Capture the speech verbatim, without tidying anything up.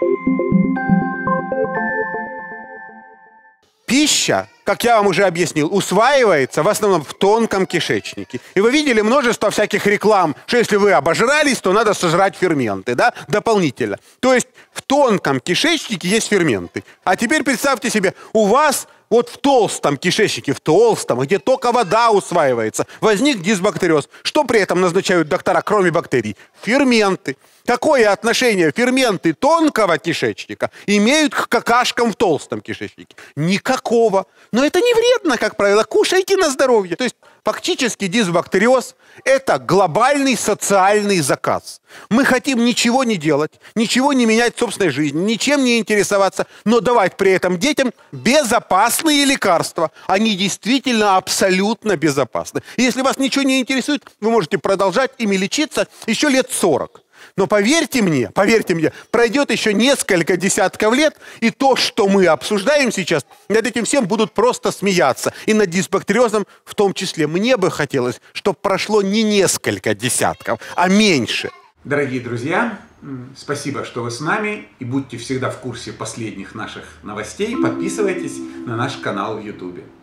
Пища, как я вам уже объяснил, усваивается в основном в тонком кишечнике. И вы видели множество всяких реклам, что если вы обожрались, то надо сожрать ферменты, да, дополнительно. То есть в тонком кишечнике есть ферменты. А теперь представьте себе, у вас вот в толстом кишечнике, в толстом, где только вода усваивается, возник дисбактериоз. Что при этом назначают доктора, кроме бактерий? Ферменты. Какое отношение ферменты тонкого кишечника имеют к какашкам в толстом кишечнике? Никакого. Но это не вредно, как правило. Кушайте на здоровье. То есть фактически дисбактериоз – это глобальный социальный заказ. Мы хотим ничего не делать, ничего не менять в собственной жизни, ничем не интересоваться, но давать при этом детям безопасные лекарства. Они действительно абсолютно безопасны. И если вас ничего не интересует, вы можете продолжать ими лечиться еще лет сорок. Но поверьте мне, поверьте мне, пройдет еще несколько десятков лет, и то, что мы обсуждаем сейчас, над этим всем будут просто смеяться. И над дисбактериозом в том числе. Мне бы хотелось, чтобы прошло не несколько десятков, а меньше. Дорогие друзья, спасибо, что вы с нами. И будьте всегда в курсе последних наших новостей. Подписывайтесь на наш канал в ютубе.